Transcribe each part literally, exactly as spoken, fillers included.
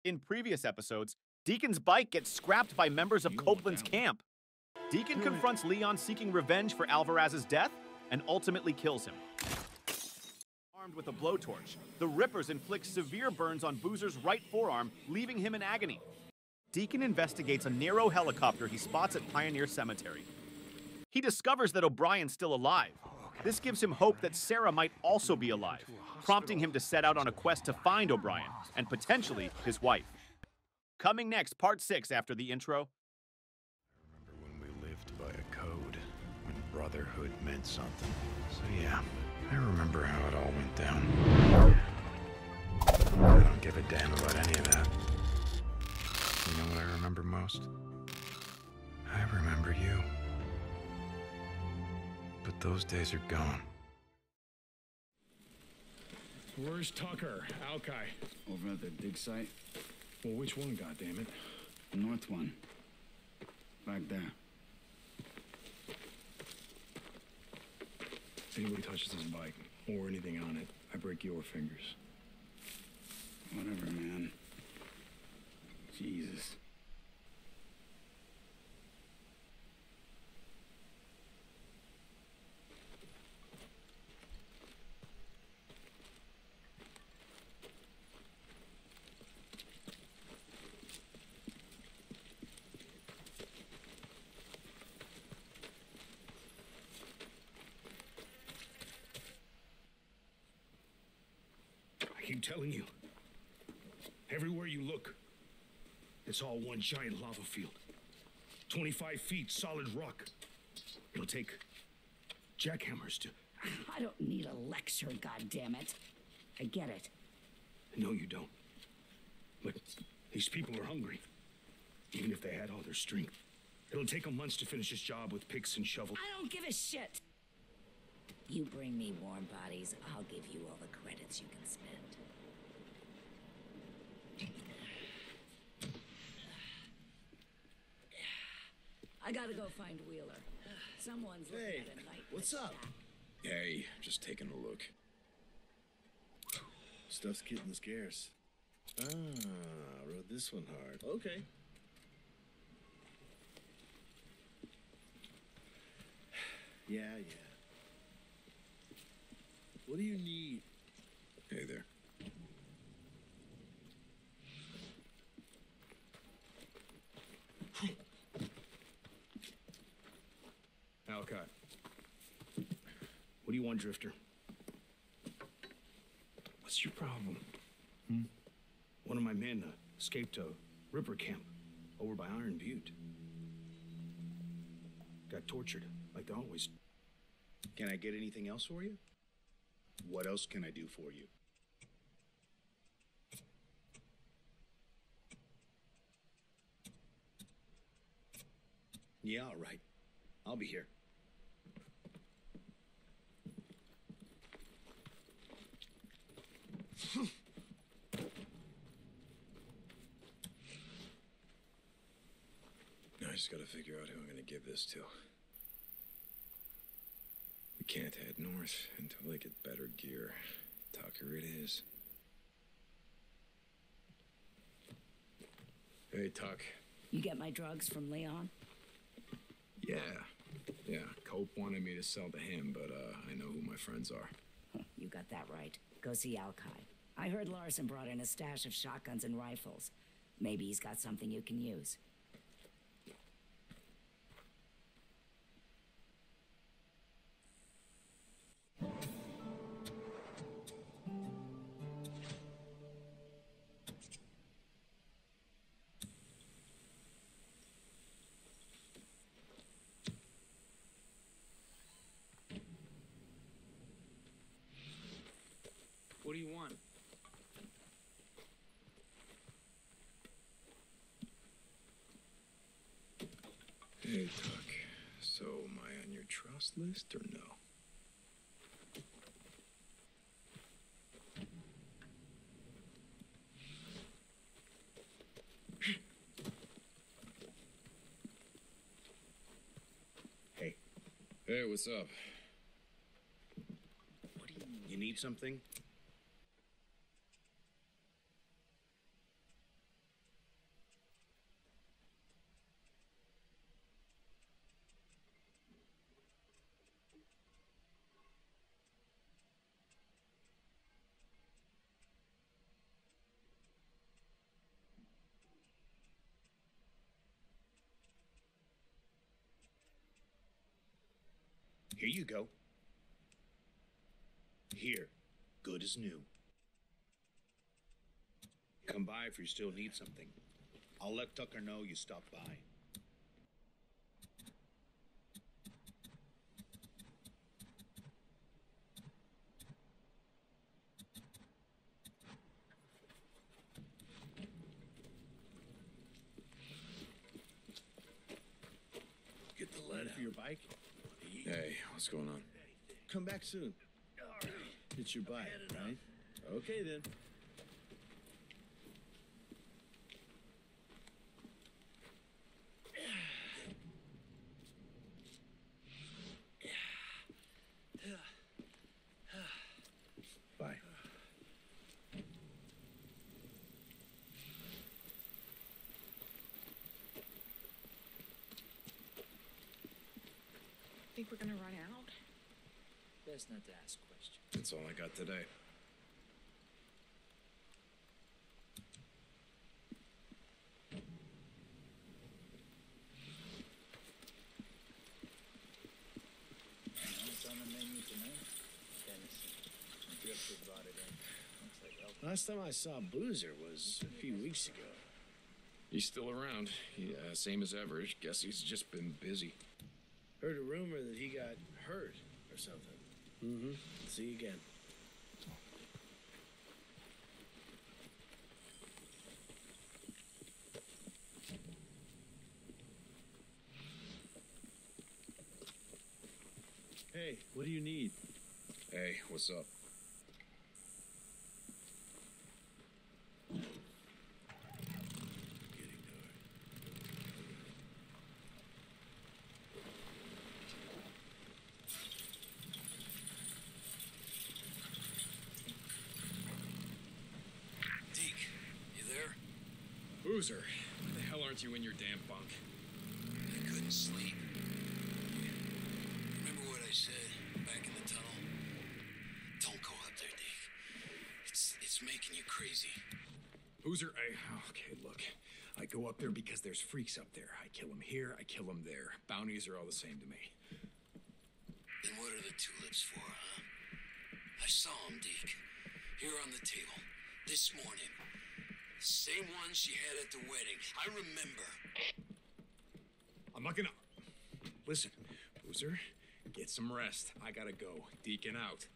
In previous episodes, Deacon's bike gets scrapped by members of Copeland's camp. Deacon confronts Leon seeking revenge for Alvarez's death and ultimately kills him. Armed with a blowtorch, the Rippers inflict severe burns on Boozer's right forearm, leaving him in agony. Deacon investigates a Nero helicopter he spots at Pioneer Cemetery. He discovers that O'Brien's still alive. This gives him hope that Sarah might also be alive, prompting him to set out on a quest to find O'Brien, and potentially his wife. Coming next, part six after the intro. I remember when we lived by a code, when brotherhood meant something. So yeah, I remember how it all went down. I don't give a damn about any of that. You know what I remember most? I remember you. But those days are gone. Where's Tucker? Alki? Over at the dig site. Well, which one, goddammit? The north one. Back there. If anybody touches this bike, or anything on it, I break your fingers. Whatever, man. Jesus. I keep telling you. Everywhere you look, it's all one giant lava field. twenty-five feet solid rock. It'll take jackhammers to... I don't need a lecture, goddammit. I get it. No, you don't. But these people are hungry. Even if they had all their strength. It'll take them months to finish this job with picks and shovels. I don't give a shit. You bring me warm bodies, I'll give you all the credits you can spend. I gotta go find Wheeler. Someone's looking Hey, at a night. what's up? Hey, just taking a look. Stuff's getting scarce. Ah, rode this one hard. Okay. Yeah, yeah. What do you need? Hey there. Alcott. What do you want, Drifter? What's your problem? Hmm? One of my men uh, escaped a Ripper camp over by Iron Butte. Got tortured, like they always. Can I get anything else for you? What else can I do for you? Yeah, all right. I'll be here. I just gotta figure out who I'm gonna give this to. We can't head north until I get better gear. Tucker it is. Hey, Tuck. You get my drugs from Leon? Yeah. Yeah, Cope wanted me to sell to him, but uh, I know who my friends are. You got that right. Go see Alki. I heard Larson brought in a stash of shotguns and rifles. Maybe he's got something you can use. What do you want? Hey, Tuck. So, am I on your trust list or no? Hey. Hey, what's up? What do you... You need something? Here you go. Here. Good as new. Come by if you still need something. I'll let Tucker know you stopped by. Get the lead for your bike. Hey, what's going on? Come back soon. It's your bike, right? Okay, then. Bye. Think we're gonna run out? Best not to ask questions. That's all I got today. What's on the menu tonight? Venison. Drifter brought it in. Looks like elk. Last time I saw Boozer was a few weeks ago. He's still around. He, uh, same as ever. Guess he's just been busy. Heard a rumor that he got hurt or something. Mm-hmm. See you again. Hey, what do you need? Hey, what's up? Deke, you there? Boozer, why the hell aren't you in your damn bunk? I couldn't sleep. Remember what I said back in the tunnel? Don't go up there, Deke. It's it's making you crazy. Boozer, I... Okay, look. I go up there because there's freaks up there. I kill them here, I kill them there. Bounties are all the same to me. Then what are the tulips for, huh? I saw them, Deke. Here on the table. This morning. Same one she had at the wedding. I remember. I'm not gonna... Listen, Boozer, get some rest. I gotta go. Deacon out.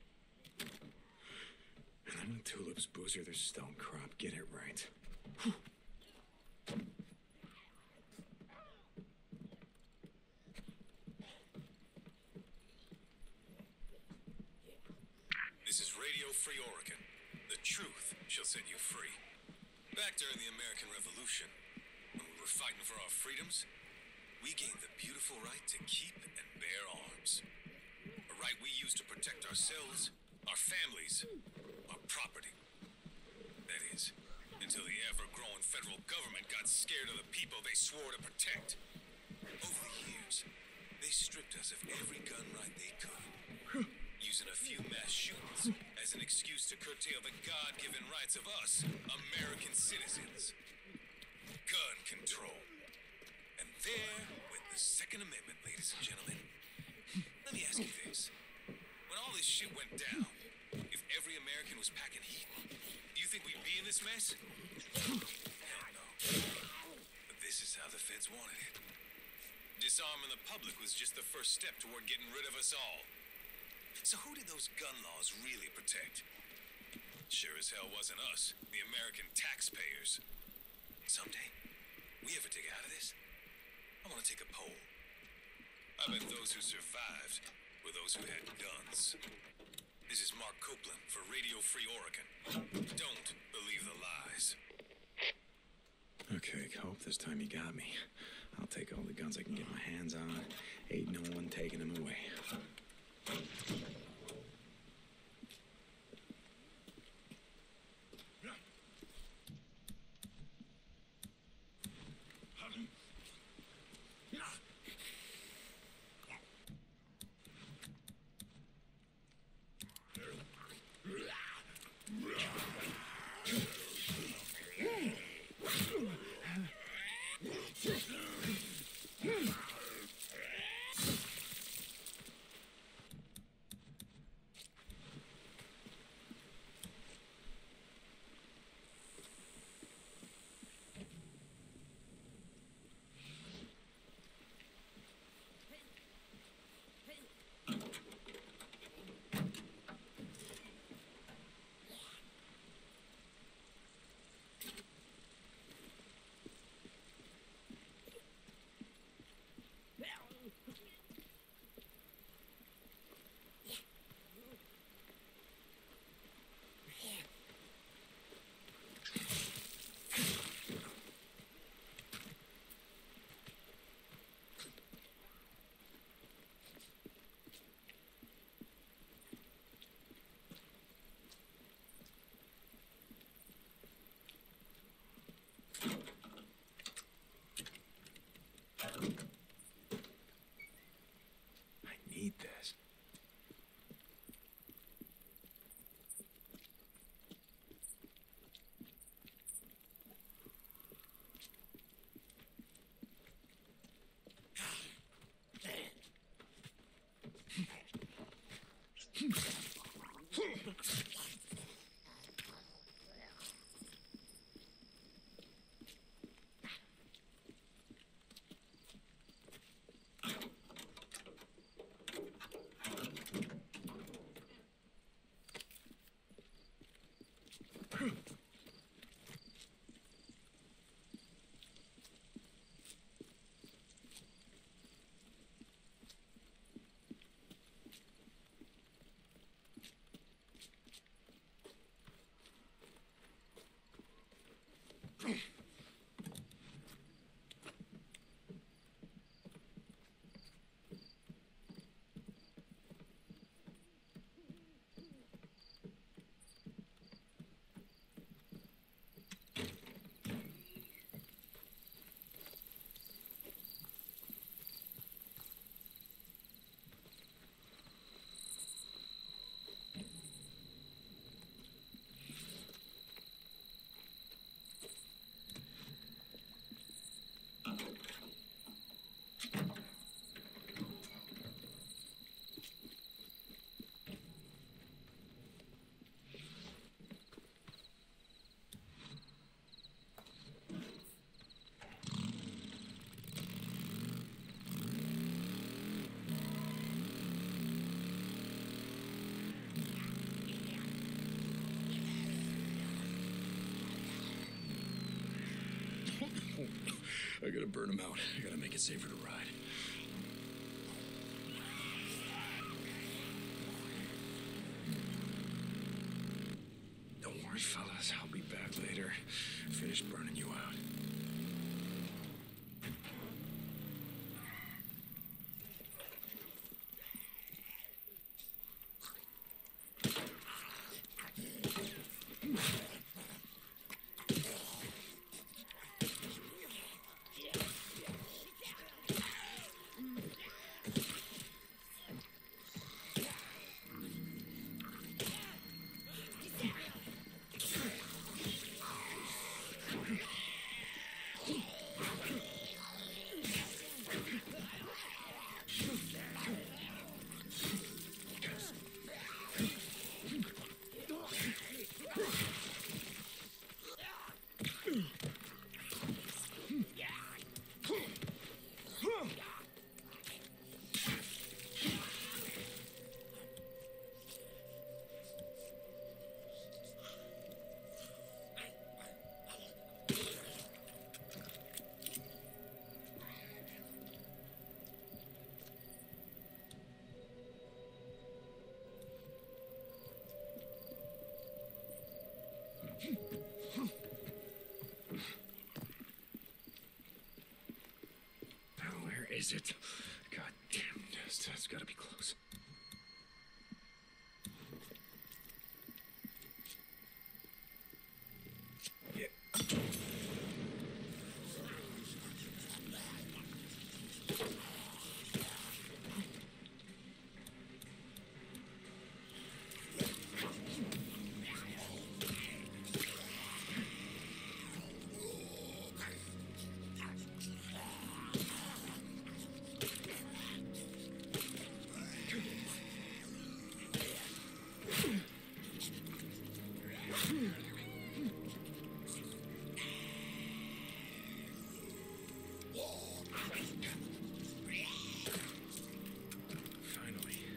And then the tulips, Boozer, they're stone crop. Get it right. Whew. This is Radio Free Oregon. The truth shall set you free. Back during the American Revolution, when we were fighting for our freedoms, we gained the beautiful right to keep and bear arms. A right we used to protect ourselves, our families, our property. That is, until the ever-growing federal government got scared of the people they swore to protect. Over the years, they stripped us of every gun right they could, using a few mass shootings as an excuse to curtail the God-given rights of us, American citizens. Gun control. And there went the Second Amendment, ladies and gentlemen. Let me ask you this. When all this shit went down, if every American was packing heat, do you think we'd be in this mess? Hell no. But this is how the feds wanted it. Disarming the public was just the first step toward getting rid of us all. So who did those gun laws really protect? Sure as hell wasn't us, the American taxpayers. Someday, we ever dig out of this, I want to take a poll. I bet those who survived were those who had guns. This is Mark Copeland for Radio Free Oregon. Don't believe the lies. Okay, Cope, this time you got me. I'll take all the guns I can get my hands on. Ain't no one taking them away. I gotta burn them out. I gotta make it safer to ride. Don't worry, fellas. I'll be back later. Finish burning you out. Where is it? God damn, it's, it's gotta be close. Yeah. Finally.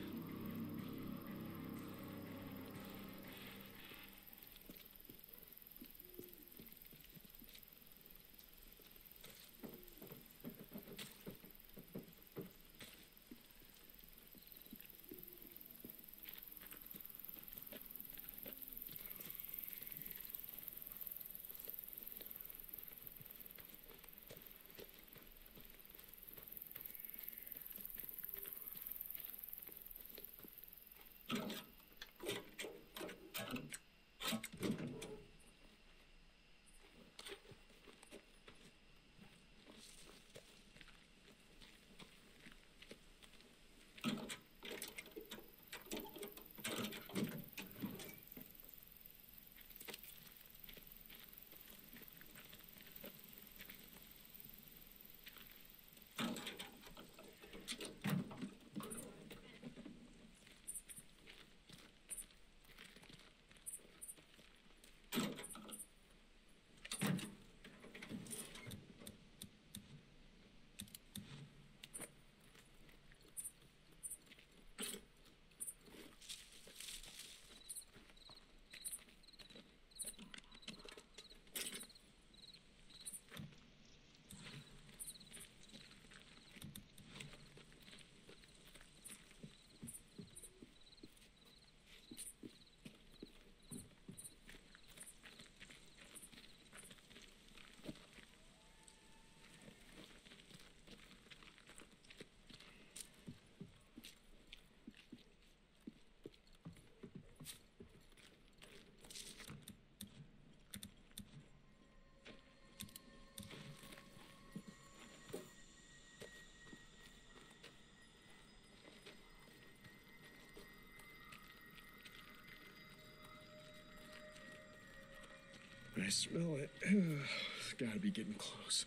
I smell it. It's gotta be getting close.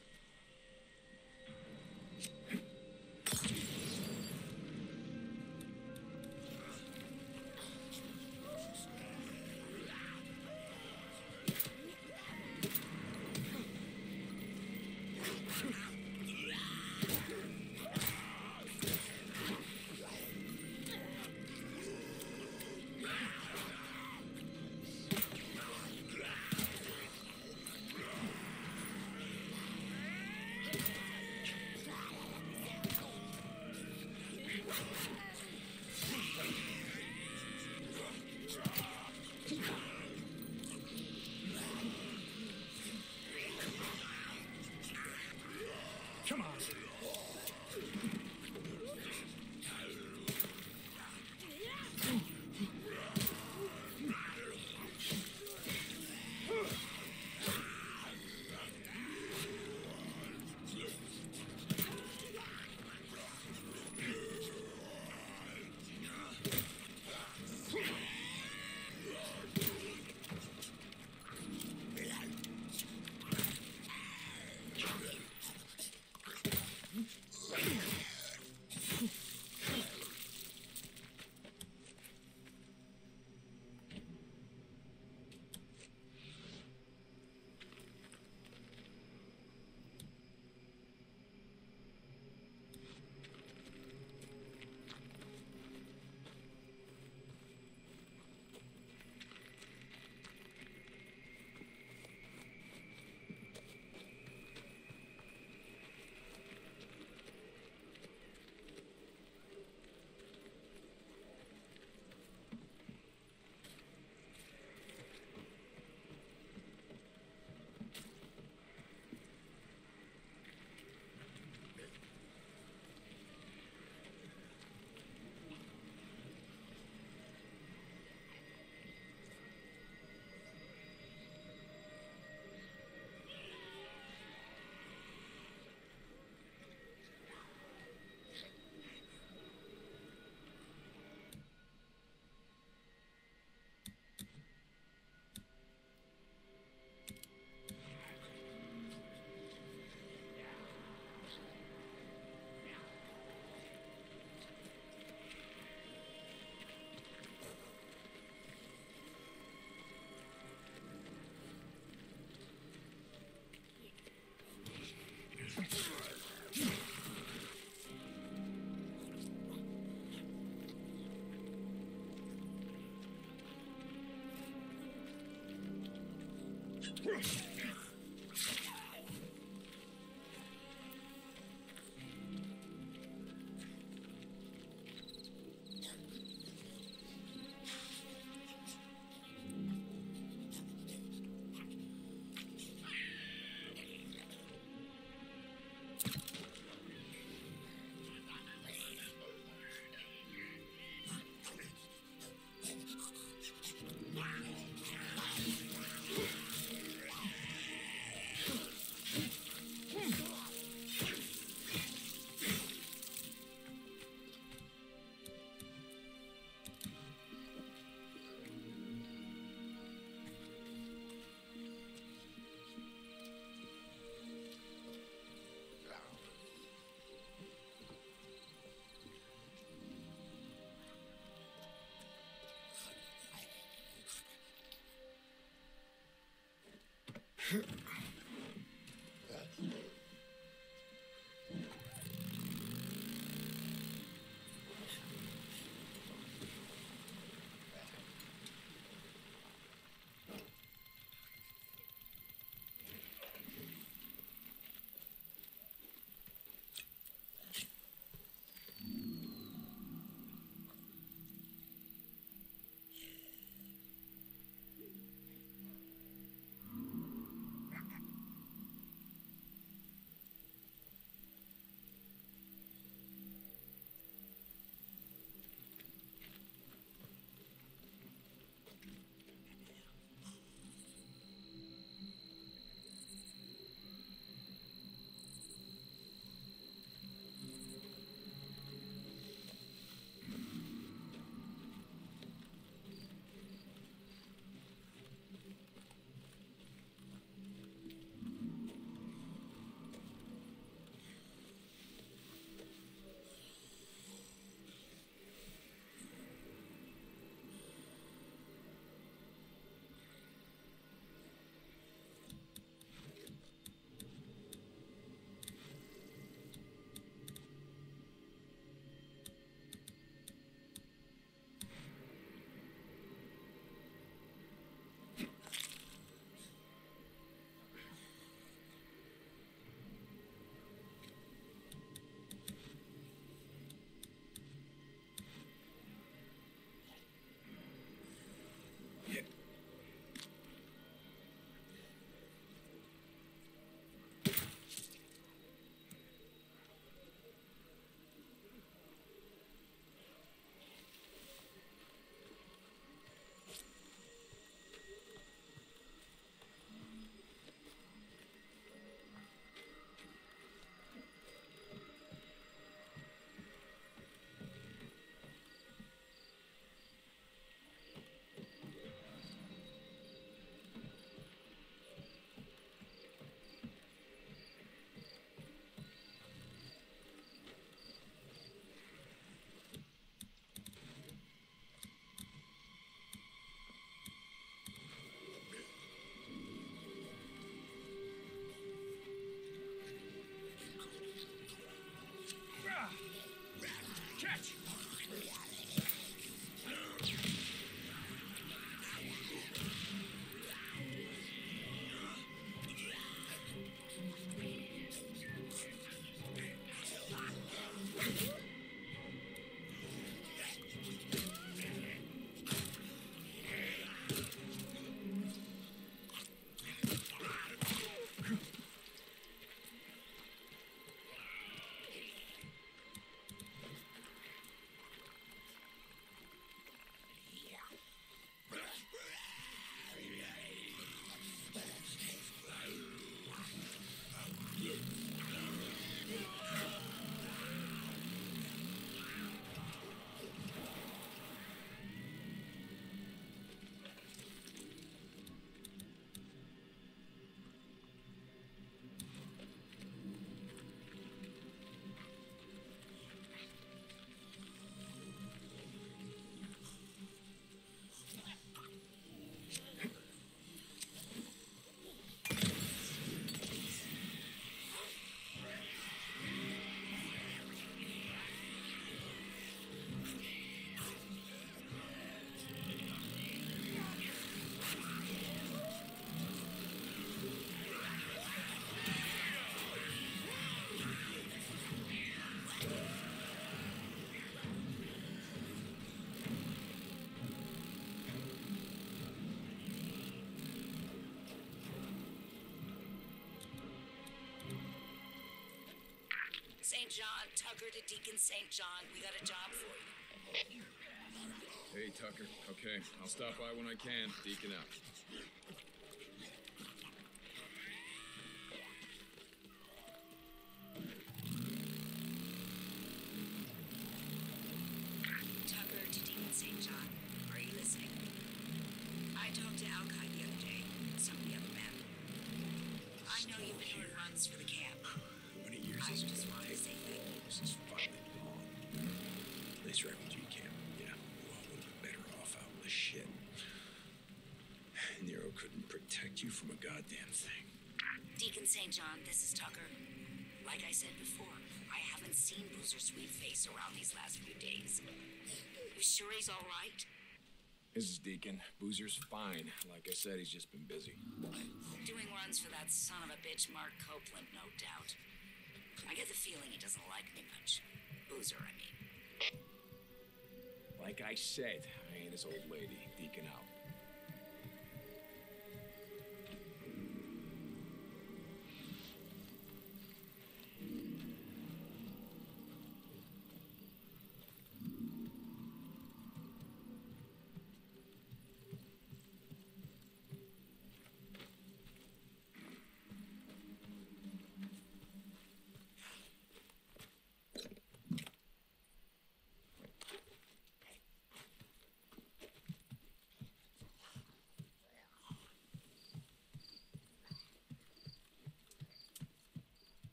Saint John. Tucker to Deacon Saint John. We got a job for you. Hey, Tucker. Okay, I'll stop by when I can. Deacon out. Tucker to Deacon Saint John. Are you listening? I talked to Alki the other day, and some of the other men. I know you've been doing runs for the camp. How many years I is just want to say thank you. This is finally gone. This refugee camp, yeah, we all would have been better off out in the shit. Nero couldn't protect you from a goddamn thing. Deacon Saint John, this is Tucker. Like I said before, I haven't seen Boozer's sweet face around these last few days. You sure he's all right? This is Deacon. Boozer's fine. Like I said, he's just been busy. Doing runs for that son of a bitch, Mark Copeland, no doubt. I get the feeling he doesn't like me much. Boozer, I mean. Like I said, I ain't his old lady. Deacon out.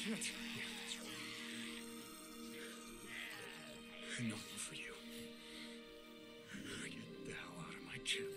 Shit. No more for you. Get the hell out of my channel.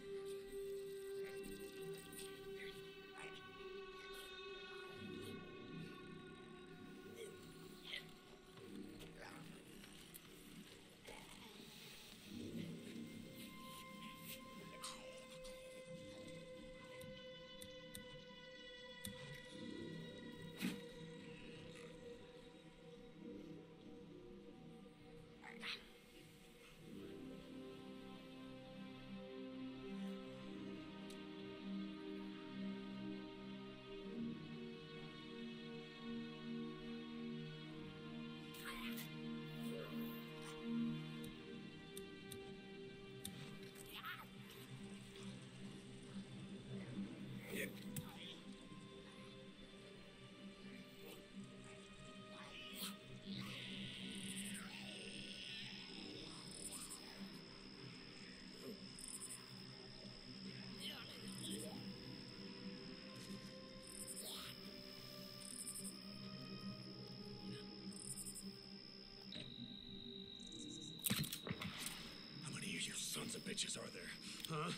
Sons of bitches are there, huh?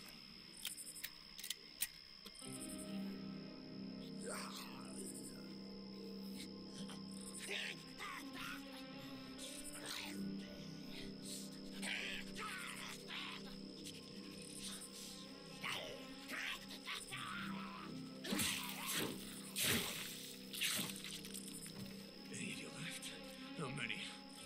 Any of you left? How many?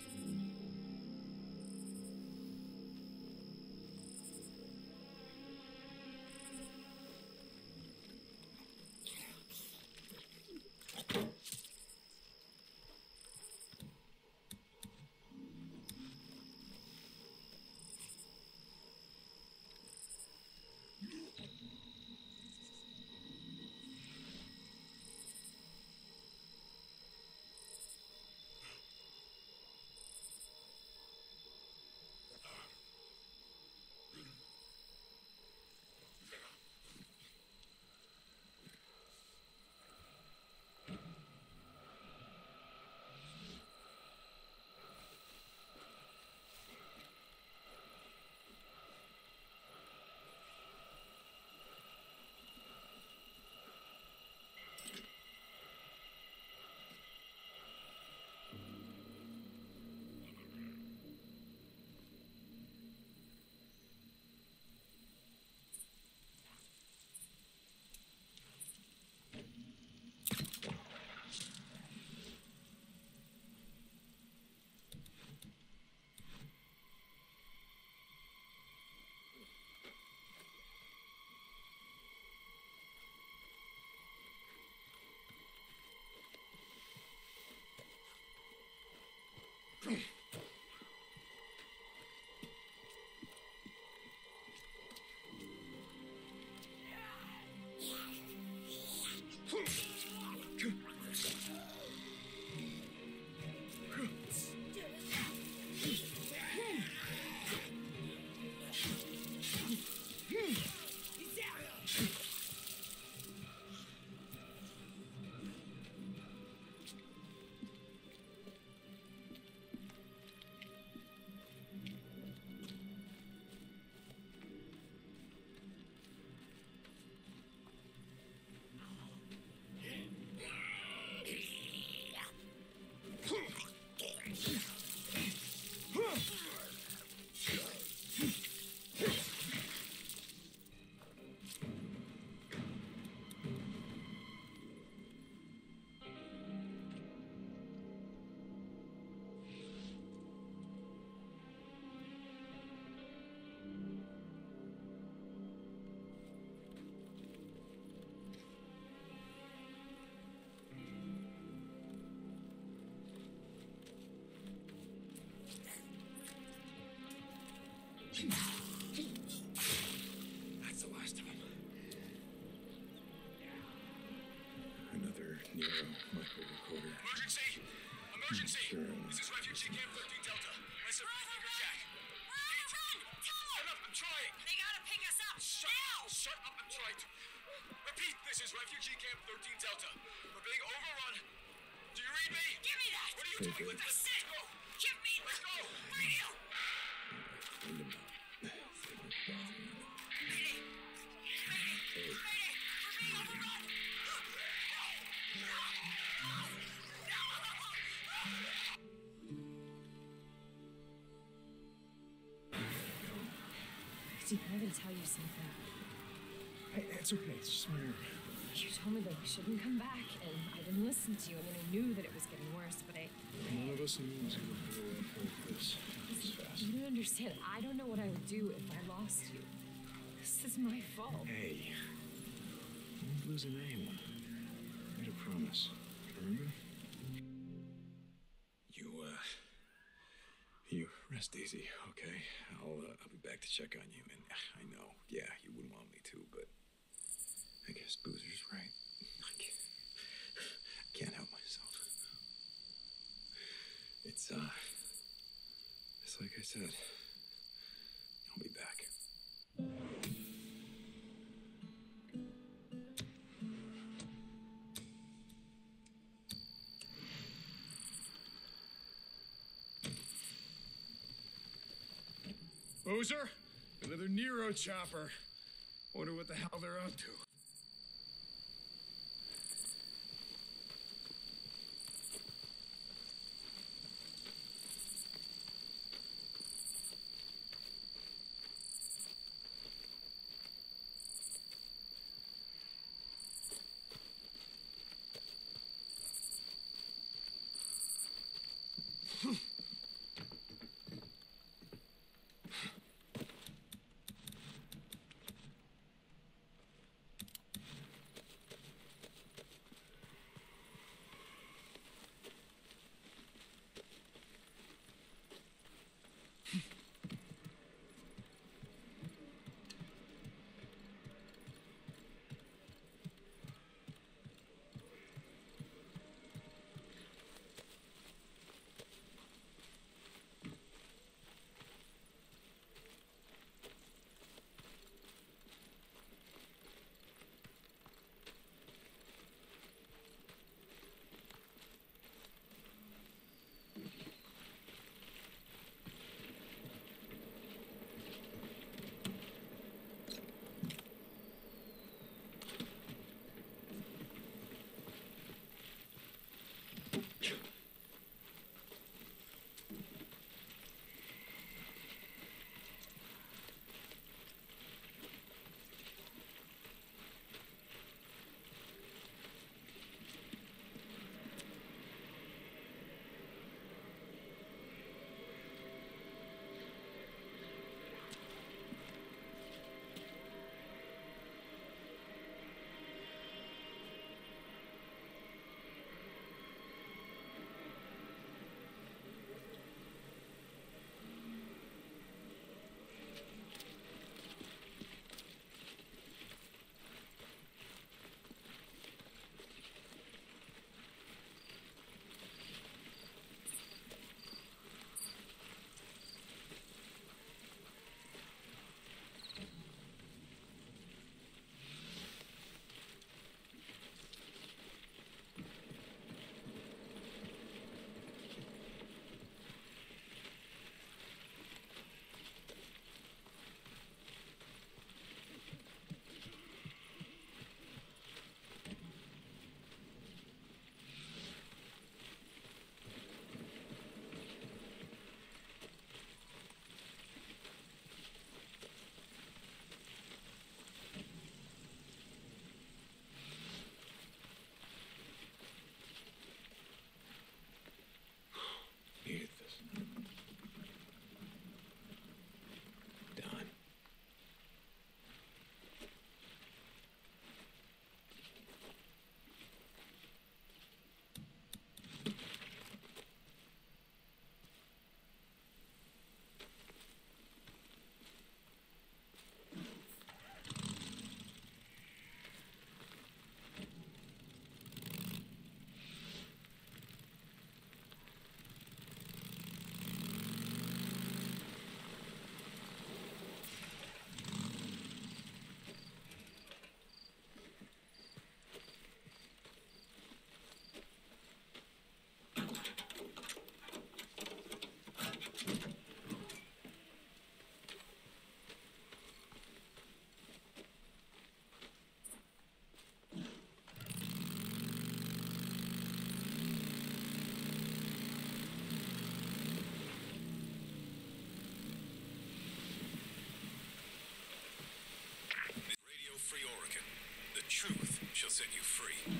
That's the last of them. Another Nero micro recorder. Emergency! Emergency! Sure. This is Refugee Camp thirteen Delta. Listen, Finger Jack. Run! Run! Tell Shut them! up, I'm trying! They gotta pick us up! Shut now! Shut up, I'm trying to. Repeat, this is Refugee Camp thirteen Delta. We're being overrun afraid What that... the shit? Give me the radio! Find him now. Mayday! Mayday! Mayday! We're being overrun! Steve, I gotta tell you something. Hey, it's okay. It's just my nerve. You told me that we shouldn't come back, and I didn't listen to you. I mean, I knew that it was getting worse, but I... None of us knew it was going to go like this. This fast. You don't understand. I don't know what I would do if I lost you. This is my fault. Hey. I won't lose anyone. I made a promise. Remember? You, uh... You rest easy, okay? I'll, uh, I'll be back to check on you, and I know, yeah, you wouldn't want me to, but... I guess Boozer's right. I can't, I can't help myself. It's, uh... It's like I said. I'll be back. Boozer? Another Nero chopper. Wonder what the hell they're up to.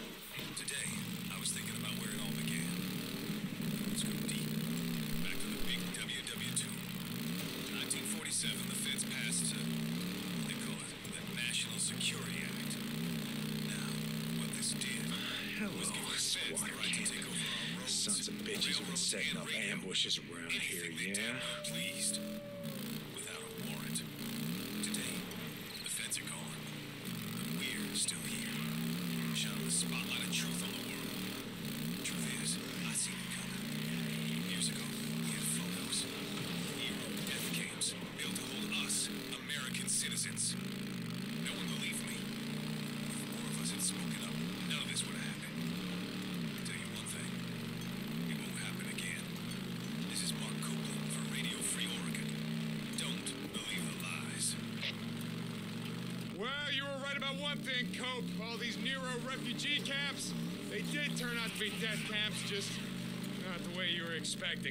Today, I was thinking about where it all began. Let's go deep. Back to the big W W two. nineteen forty-seven, the feds passed, uh, what they call it, the National Security Act. Now, what this did was give the feds the right to take over our roads, Sons of bitches have been setting up ambushes around here, yeah? pleased. Without a warrant. Today, the feds are gone. But we're still here. Shining the spotlight of truth on the world. Truth is, I seen it coming. Years ago, we had photos. Hero death camps built to hold us, American citizens. No one believed me. If more of us had spoken up, none of this would have happened. I'll tell you one thing. It won't happen again. This is Mark Copeland for Radio Free Oregon. Don't believe the lies. Well, you were right about one thing, Cope. All these Nero refugee camps, they did turn out to be death camps, just not the way you were expecting.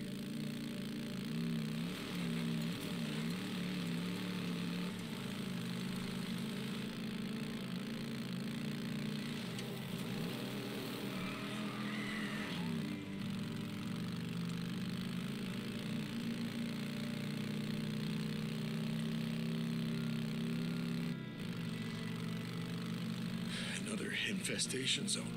Another infestation zone.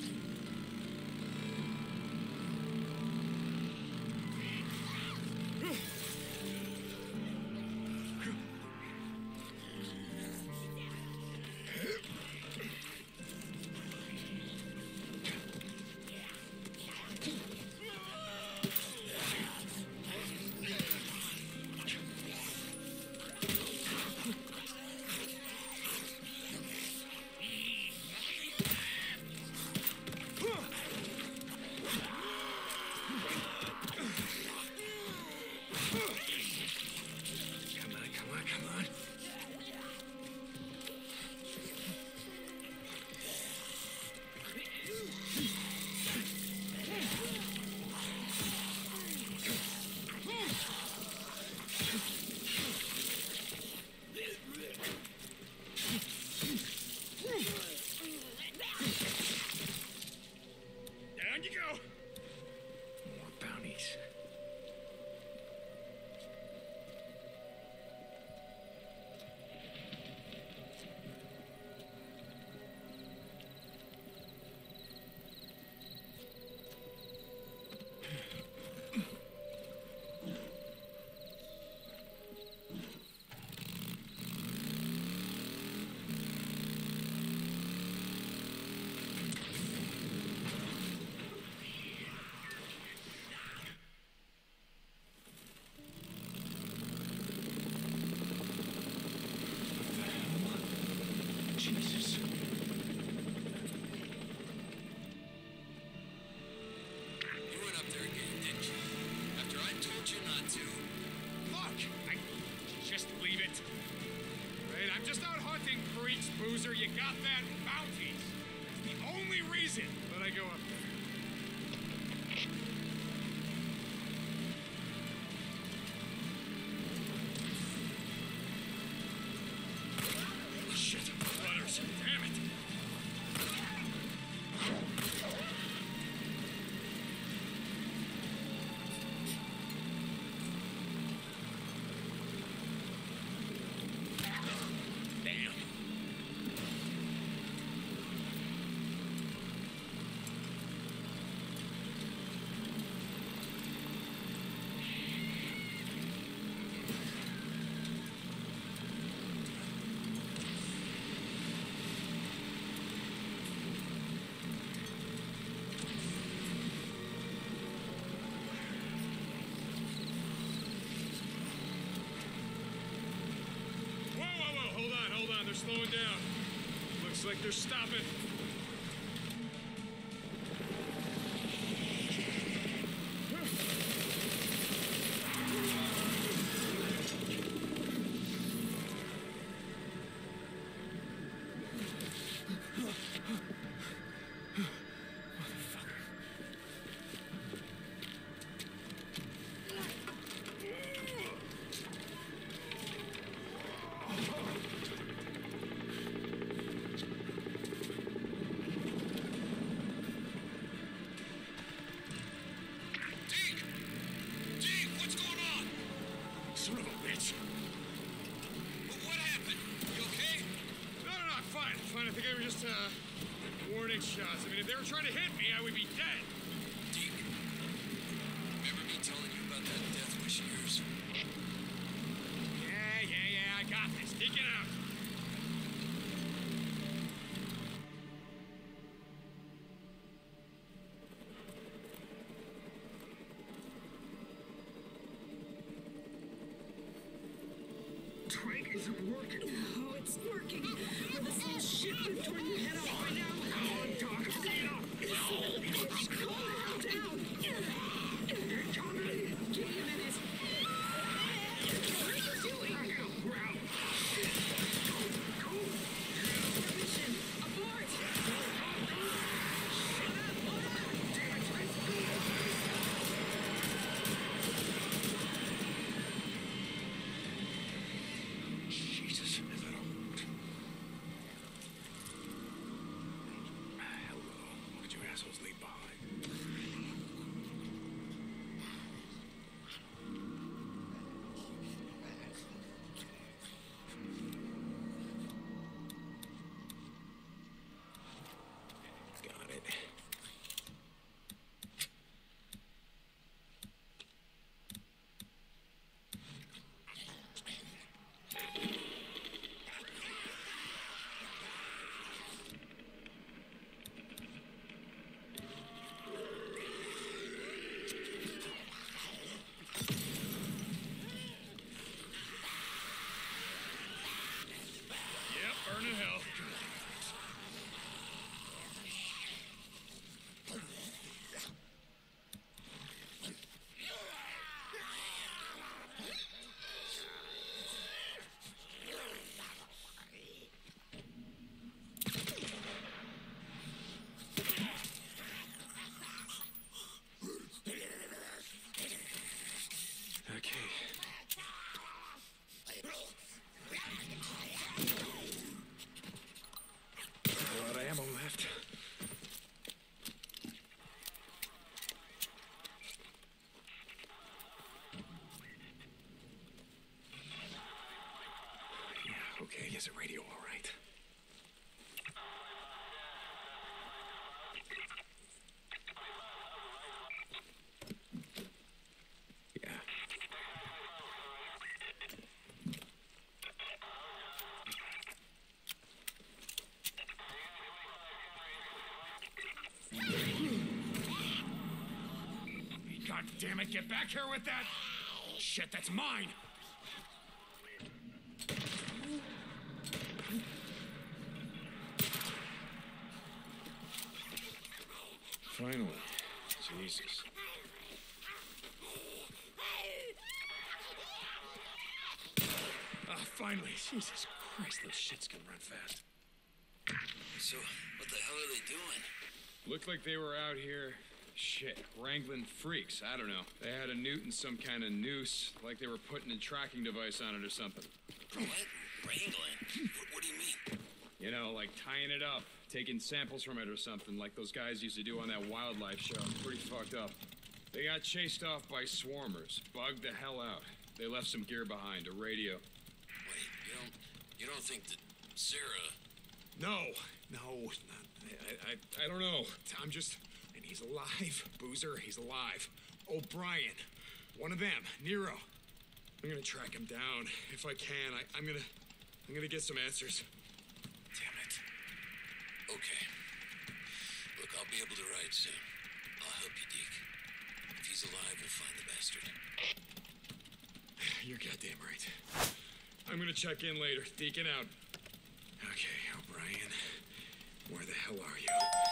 Down you go. More bounties. Jesus. You went up there again, didn't you? After I told you not to. Look, I just leave it. Right? I'm just out hunting freaks, Boozer. You got that? Bounties. That's the only reason that I go up there. Shit, runners. Damn it. Damn. Whoa, whoa, whoa. Hold on, hold on. They're slowing down. Looks like they're stopping. If they were trying to hit me, I would be dead. Deke, remember me telling you about that death wish of yours? Yeah, yeah, yeah, I got this. Take it out. Trank isn't working. Oh, it's working. With this little shit you've torn your head off right now. Come on, Doc. Hurry up. Calm down. You're coming. Give me a minute. What are you doing? We're out. Mission abort. Jesus, if I don't... Hello. What did you assholes leave behind? Got it. Yep, burn in hell. Okay. A lot of ammo left. Yeah, okay, is the radio all right? Yeah. God damn it, get back here with that! Shit, that's mine! Finally. Jesus. Ah, finally. Jesus Christ, those shits can run fast. So, what the hell are they doing? Looked like they were out here, shit, wrangling freaks. I don't know. They had a newt and some kind of noose, like they were putting a tracking device on it or something. What? Wrangling? What, what do you mean? You know, like tying it up, taking samples from it or something, like those guys used to do on that wildlife show. Pretty fucked up. They got chased off by swarmers, bugged the hell out. They left some gear behind, a radio. Wait, you don't, you don't think that Sarah... No, no, not, I, I, I don't know. I'm just, and he's alive, Boozer, he's alive. O'Brien, one of them, Nero. I'm gonna track him down if I can. I, I'm gonna, I'm gonna get some answers. Damn it. Okay. Look, I'll be able to ride soon. I'll help you, Deke. If he's alive, we'll find the bastard. You're goddamn right. I'm gonna check in later. Deacon out. Okay, O'Brien. Where the hell are you?